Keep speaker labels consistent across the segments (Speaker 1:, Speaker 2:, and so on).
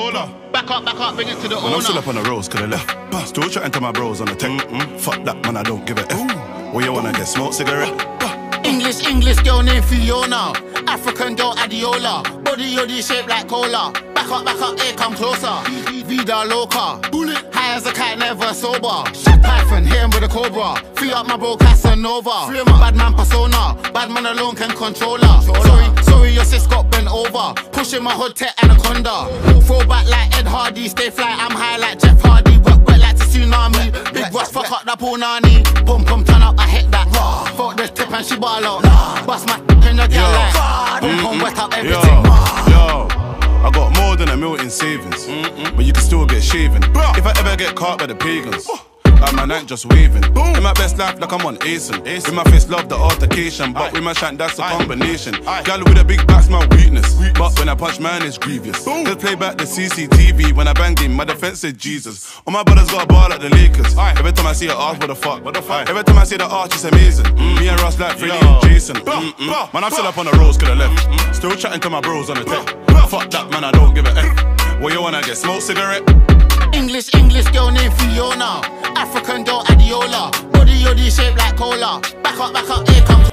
Speaker 1: Back up, bring it to the owner.
Speaker 2: I'm still up on the roads, could I left. Still chatting to my bros on the tech. Fuck that, man, I don't give a F. Where you wanna get smoked cigarette?
Speaker 1: English girl named Fiona. African girl Adiola. Body yoddy shaped like cola. Back up, here come closer. Vida loca. High as a kite, never sober. Python, hit him with a cobra. Free up my bro Casanova. Bad man persona. Bad man alone can control her. Sorry, your sis got bent over. Pushing my hood tech anaconda. Throw back like Ed Hardy. Stay fly, I'm high like Jeff Hardy. Work wet like the tsunami. Big Ross, fuck up that punani. Boom, turn up, I hit that. Fuck this tip and she ball out. Bust my in your girl like. Boom, wet up everything.
Speaker 2: Yo, I got more than $1 million in savings, but you can still get shaven. If I ever get caught by the pagans, like my night just waving. In my best life, like I'm on Asen. With my face, love the altercation, but with my shank, that's a combination. Gal with a big back's my weakness, but when I punch, man, it's grievous. Let's play back the CCTV. When I banged him, my defense said Jesus. All my brothers got a ball like the Lakers. Every time I see her arch, what the fuck? Every time I see the arch, it's amazing. Me and Ross like Freddie and Jason. Man, I'm still up on the roads, could I left. Still chatting to my bros on the tech. Fuck that, man, I don't give a F. Where you wanna get smoked cigarette?
Speaker 1: English girl named Fiona. African girl Adiola. Body yoddy shaped like cola. Back up, here come.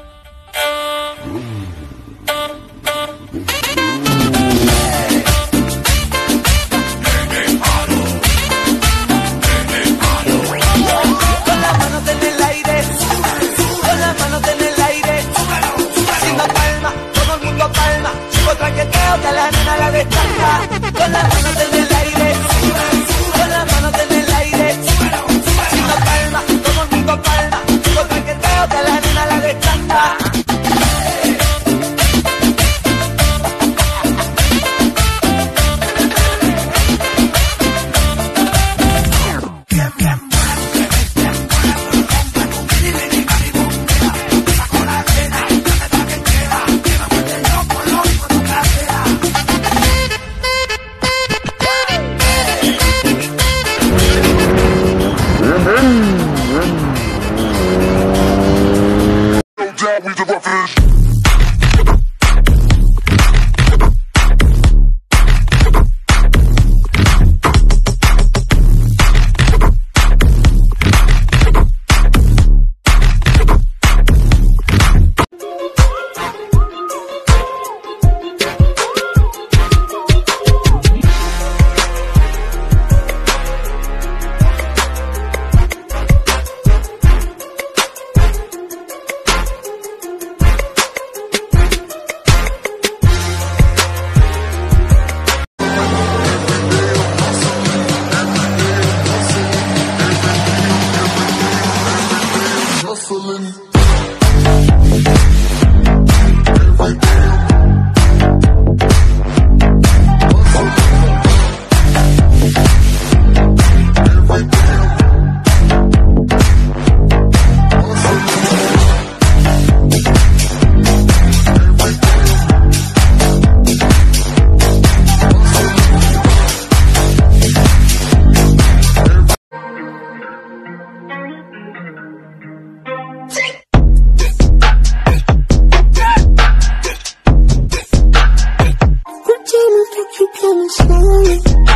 Speaker 3: Con las manos en el aire, con las manos en el aire, haciendo palma, todo el mundo palma. Chico traqueteo que a la nena la destaca. Con las manos en el aire, con las manos en el aire, haciendo palma, todo el mundo palma. Chico traqueteo que a la nena la destaca.
Speaker 4: You coming slowly.